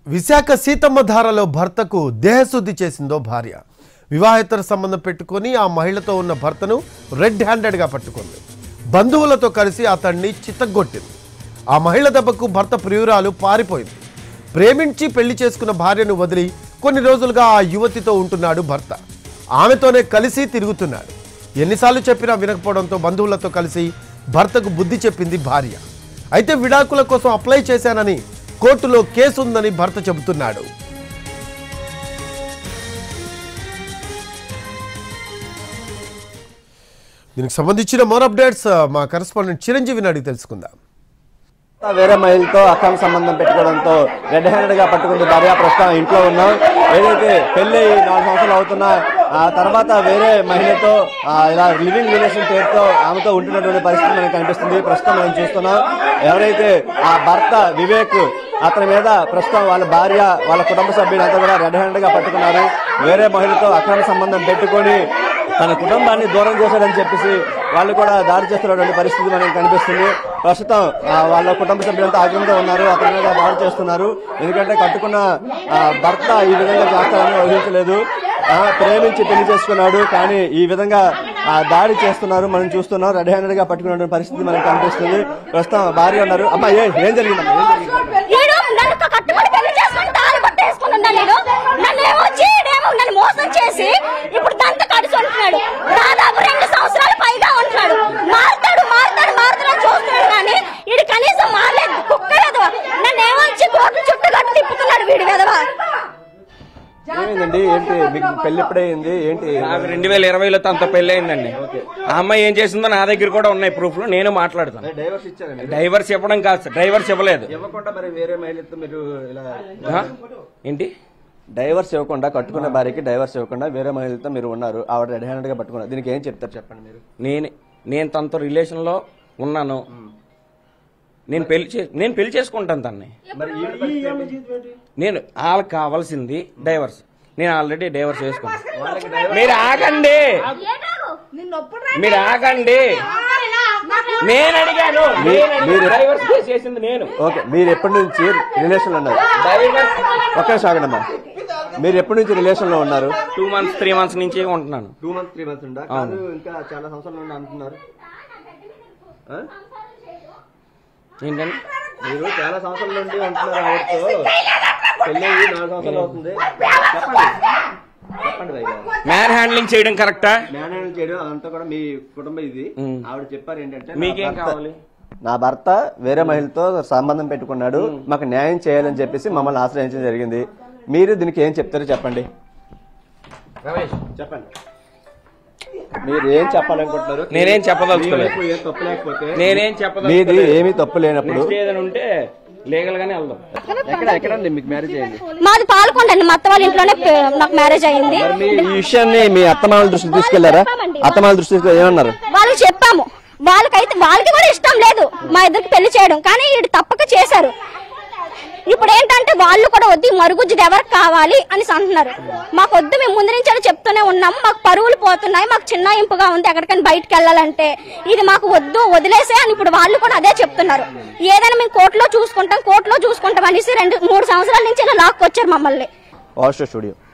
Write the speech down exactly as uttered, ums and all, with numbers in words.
విశాఖ సీతమ్మ ధారలో భర్తకు దేహశుద్ధి చేసిందో భార్య. వివాహేతర సంబంధం పెట్టుకొని ఆ మహిళతో ఉన్న భర్తను రెడ్ హ్యాండెడ్గా పట్టుకుంది. బంధువులతో కలిసి అతన్ని చిత్తగొట్టింది. ఆ మహిళ దెబ్బకు భర్త ప్రియురాలు పారిపోయింది. ప్రేమించి పెళ్లి చేసుకున్న భార్యను వదిలి కొన్ని రోజులుగా ఆ యువతితో ఉంటున్నాడు భర్త. ఆమెతోనే కలిసి తిరుగుతున్నాడు. ఎన్నిసార్లు చెప్పినా వినకపోవడంతో బంధువులతో కలిసి భర్తకు బుద్ధి చెప్పింది భార్య. అయితే విడాకుల కోసం అప్లై చేశానని కోర్టులో కేసు ఉందని భర్త చెబుతున్నాడు. దీనికి సంబంధించిన మోర్ అప్డేట్స్ మా కరెస్పాండెంట్ చిరంజీవిని అడిగి తెలుసుకుందాం. వేరే మహిళతో అక్రమ సంబంధం పెట్టుకోవడంతో రెడ్ హ్యాండెడ్ గా పట్టుకుంది భార్య. ప్రస్తుతం ఇంట్లో ఉన్నాం. ఏదైతే పెళ్లి నాలుగు సంవత్సరాలు అవుతున్నా ఆ తర్వాత వేరే మహిళతో ఇలా లివింగ్ రిలేషన్ పేరుతో ఆమెతో ఉంటున్నటువంటి పరిస్థితి మనకు కనిపిస్తుంది. ప్రస్తుతం మనం చూస్తున్నాం. ఎవరైతే ఆ భర్త వివేక్ అతని మీద ప్రస్తుతం వాళ్ళ భార్య వాళ్ళ కుటుంబ సభ్యులంతా కూడా రెడ్ హ్యాండెడ్ గా పట్టుకున్నారు. వేరే మహిళతో అక్రమ సంబంధం పెట్టుకొని తన కుటుంబాన్ని దూరం చేశాడని చెప్పేసి వాళ్ళు కూడా దాడి చేస్తున్నటువంటి పరిస్థితి మనకు కనిపిస్తుంది. ప్రస్తుతం వాళ్ళ కుటుంబ సభ్యులంతా ఆగ్రహంగా ఉన్నారు. అతని మీద దాడి చేస్తున్నారు. ఎందుకంటే కట్టుకున్న భర్త ఈ విధంగా చేస్తారని ఊహించలేదు. ప్రేమించి పెళ్లి చేసుకున్నాడు, కానీ ఈ విధంగా దాడి చేస్తున్నారు. మనం చూస్తున్నాం. రెడ్ హ్యాండెడ్ గా పట్టుకున్న పరిస్థితి మనకు కనిపిస్తుంది. ప్రస్తుతం భార్య ఉన్నారు. అమ్మా ఏం జరిగిందమ్మా? మోసం చేసి ఇప్పుడు దంతా కడిసి ఉంటున్నాడు. దాదాపు రెండు సంవత్సరాలు పైగా ఉంటున్నాడు. మారుతాడు మారుతాడు మారుతాడు చూస్తున్నాడు, కానీ వీడు కనీసం మారలేదు. కుక్క వెదవ నన్ను ఏమొచ్చి కోట్ల చుట్టూ కట్టి తిప్పుతున్నాడు వీడి వెదవ. ఏమైందండి? ఏంటి మీకు పెళ్లి ఎప్పుడైంది? ఏంటి? నాకు రెండు వేల ఇరవైలో తనతో పెళ్లి అయిందండి. ఆ అమ్మాయి ఏం చేసిందో నా దగ్గర కూడా ఉన్నాయి ప్రూఫ్లు. నేను మాట్లాడతాను. డైవర్స్ ఇచ్చారండి? డైవర్స్ ఇవ్వడం కాదు, డైవర్స్ ఇవ్వలేదు. ఇవ్వకుండా మరి వేరే మహిళతో మీరు ఇలా ఏంటి? డైవర్స్ ఇవ్వకుండా కట్టుకున్న భార్యకి డైవర్స్ ఇవ్వకుండా వేరే మహిళతో మీరు ఉన్నారు. ఆవిడ రెడ్ హ్యాండెడ్ గా పట్టుకున్నారు. దీనికి ఏం చెప్తారు చెప్పండి మీరు? నేను నేను తనతో రిలేషన్ లో ఉన్నాను. నేను పెళ్లి నేను పెళ్లి చేసుకుంటాను తనని. నేను వాళ్ళకి కావాల్సింది డైవర్స్. నేను ఆల్రెడీ డైవర్స్ చేసుకున్నాను. మీరు ఆగండి, మీరు ఆగండి. నేను అడిగాను. డైవర్స్ చేసింది నేను. ఓకే, మీరు ఎప్పటి నుంచి రిలేషన్ లో ఉన్నారు? డైవర్స్ ఒక్క నిమిషం ఆగండమ్మా. మీరు ఎప్పటి నుంచి రిలేషన్ లో ఉన్నారు? టూ మంత్స్ త్రీ మంత్స్ నుంచి ఉంటున్నాను. టూ మంత్స్ త్రీ మంత్స్ ఉందా? ఇంకా చాలా సంవత్సరాలు ఉండి అంటున్నారు. ఏంటండి? మీరు చాలా సంవత్సరాల నుండి ఉంటున్నారు. ఆవిడతో పెళ్లి నాలుగు సంవత్సరాలు అవుతుంది. చెప్పండి భయ్యా. మ్యాన్ హ్యాండ్లింగ్ చేయడం కరెక్టా? మ్యాన్ హ్యాండిల్ చేయడం అదంతా కూడా మీ కుటుంబం. ఇది ఆవిడ చెప్పారు ఏంటంటే, మీకేం కావాలి? నా భర్త వేరే మహిళతో సంబంధం పెట్టుకున్నాడు, మాకు న్యాయం చేయాలని చెప్పేసి మమ్మల్ని ఆశ్రయించడం జరిగింది. మీరు దీనికి ఏం చెప్తారో చెప్పండి. చెప్పండి, మీరు ఏం చెప్పాలనుకుంటున్నారు? నేనేం చెప్పదలుచుకోలేదు. తప్పు లేకపోతే నేనేం చెప్పదు. మీది ఏమీ తప్పు లేనప్పుడు ఏదైనా ఉంటే లీగల్ గానే వెళ్దాం. ఎక్కడ ఎక్కడండి మీకు మ్యారేజ్ అయింది? మాది పాల్కొండ అండి. మా అత్త వాళ్ళ ఇంట్లోనే నాకు మ్యారేజ్ అయింది. ఈ విషయాన్ని మీ అత్తమామల దృష్టికి తీసుకెళ్లారా? అత్తమామల దృష్టికి ఏమన్నారు? వాళ్ళు చెప్పాము. వాళ్ళకైతే వాళ్ళకి కూడా ఇష్టం లేదు మా ఇద్దరికి పెళ్లి చేయడం, కానీ వీడు తప్పక చేశారు. ఇప్పుడు ఏంటంటే వాళ్ళు కూడా వద్దు, మరుగుజ్జుది ఎవరికి కావాలి అని అంటున్నారు. మాకు వద్దు, మేము ముందు నుంచి చెప్తూనే ఉన్నాము. మాకు పరువులు పోతున్నాయి, మాకు చిన్న ఇంపుగా ఉంది ఎక్కడికైనా బయటకు వెళ్ళాలంటే. ఇది మాకు వద్దు, వదిలేసే అని ఇప్పుడు వాళ్ళు కూడా అదే చెప్తున్నారు. ఏదైనా మేము కోర్టులో చూసుకుంటాం కోర్టులో చూసుకుంటాం అనేసి రెండు మూడు సంవత్సరాల నుంచి ఇలా లాక్కొచ్చారు మమ్మల్ని. Wash studio.